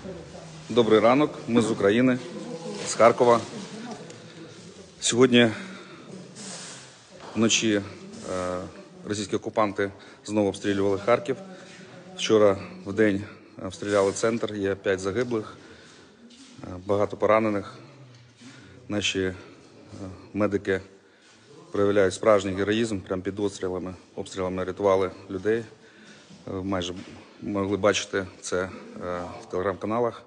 Добрий ранок, ми з України, з Харкова. Сьогодні вночі російські окупанти знову обстрілювали Харків. Вчора вдень обстріляли центр, є 5 загиблих, багато поранених. Наші медики проявляють справжній героїзм, прямо під обстрілами рятували людей. Майже могли бачити це в телеграм-каналах.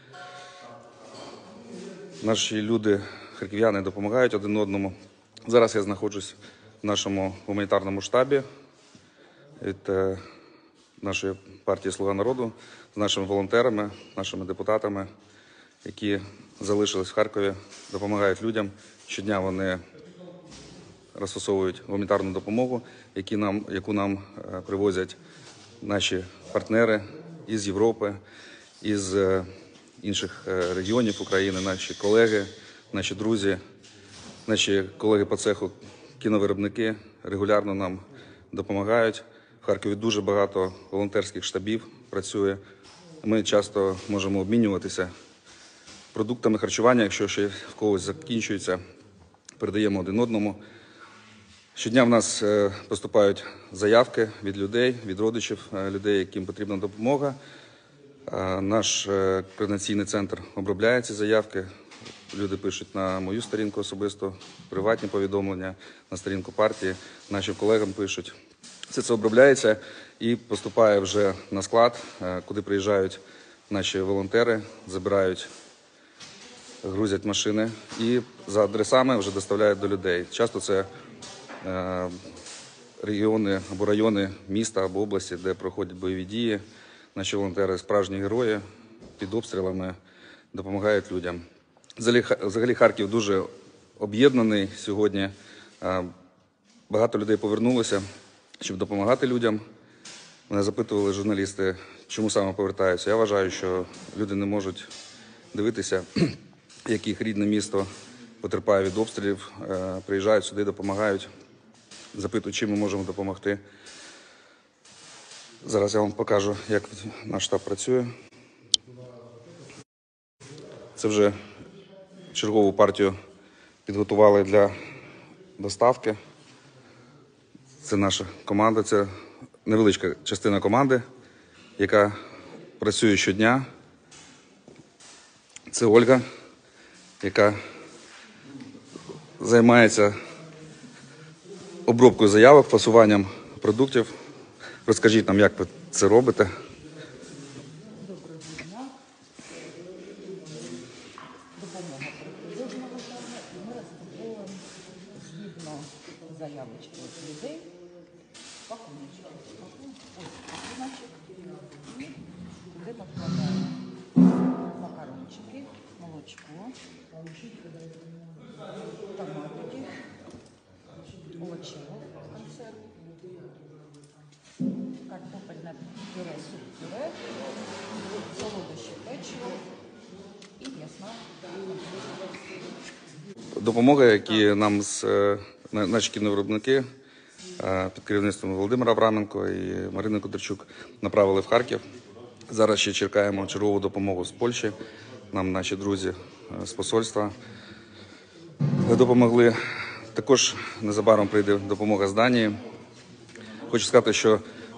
Наші люди, харків'яни, допомагають один одному. Зараз я знаходжусь в нашому гуманітарному штабі від нашої партії «Слуга народу» з нашими волонтерами, нашими депутатами, які залишились в Харкові, допомагають людям. Щодня вони розфасовують гуманітарну допомогу, яку нам привозять наші партнери із Європи, із інших регіонів України, наші колеги, наші друзі, наші колеги по цеху, кіновиробники регулярно нам допомагають. В Харкові дуже багато волонтерських штабів працює. Ми часто можемо обмінюватися продуктами харчування, якщо ще в когось закінчується, передаємо один одному. Щодня в нас поступають заявки від людей, від родичів людей, яким потрібна допомога. Наш координаційний центр обробляє ці заявки. Люди пишуть на мою сторінку особисто, приватні повідомлення, на сторінку партії, нашим колегам пишуть. Все це обробляється і поступає вже на склад, куди приїжджають наші волонтери, забирають, грузять машини і за адресами вже доставляють до людей. Часто це регіони або райони міста або області, де проходять бойові дії. Наші волонтери – справжні герої, під обстрілами допомагають людям. Взагалі Харків дуже об'єднаний сьогодні. Багато людей повернулося, щоб допомагати людям. Мене запитували журналісти, чому саме повертаються. Я вважаю, що люди не можуть дивитися, як їх рідне місто потерпає від обстрілів, приїжджають сюди, допомагають, запитують, чим ми можемо допомогти. Зараз я вам покажу, як наш штаб працює. Це вже чергову партію підготували для доставки. Це наша команда, це невеличка частина команди, яка працює щодня. Це Ольга, яка займається обробкою заявок, фасуванням продуктів. Розкажіть нам, як ви це робите. Доброго дня. Допомога кожного тижня, і ми розпаковуємо згідно заявочки від людей пакуночки. Ось пакуночок. І туди ми вкладаємо макарончики, молочко, томатики, овочеву консерву, картопельне пюре, суп-пюре, солодощі печиво і м'ясна. Допомога, які нам наші кіновиробники під керівництвом Володимира Авраменко і Марини Кудричук направили в Харків. Зараз ще чекаємо чергову допомогу з Польщі. Нам наші друзі з посольства допомогли. Також незабаром прийде допомога з Данії. Хочу сказати, що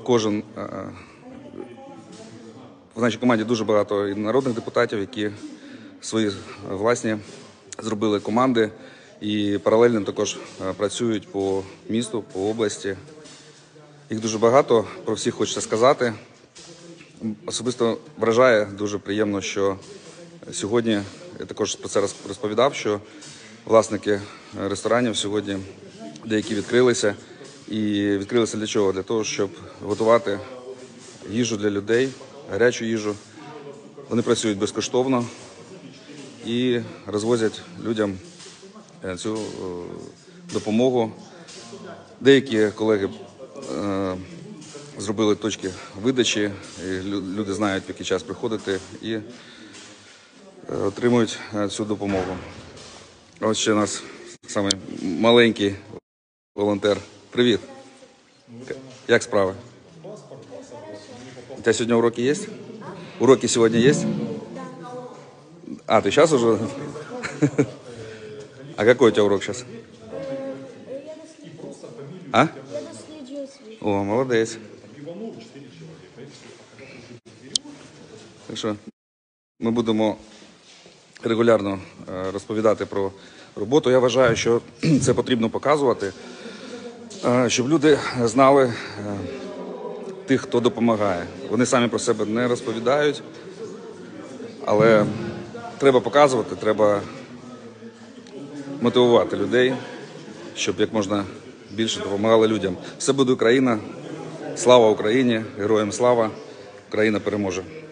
в нашій команді дуже багато і народних депутатів, які свої власні зробили команди і паралельно також працюють по місту, по області. Їх дуже багато, про всіх хочеться сказати. Особисто вражає, дуже приємно, що сьогодні, я також про це розповідав, що власники ресторанів сьогодні деякі відкрилися. І відкрилися для чого? Для того, щоб готувати їжу для людей, гарячу їжу. Вони працюють безкоштовно і розвозять людям цю допомогу. Деякі колеги зробили точки видачі, і люди знають, в який час приходити і отримують цю допомогу. Ось ще у нас самий маленький волонтер. Привіт. Як справи? У тебя сегодня уроки есть? Уроки сегодня есть? Да. А, ты сейчас уже? А какой у тебя урок сейчас? А? Я досліджую світ. О, молодець. Так що ми будемо регулярно розповідати про роботу. Я вважаю, що це потрібно показувати, щоб люди знали тих, хто допомагає. Вони самі про себе не розповідають, але треба показувати, треба мотивувати людей, щоб як можна більше допомагали людям. Все буде Україна. Слава Україні! Героям слава! Україна переможе!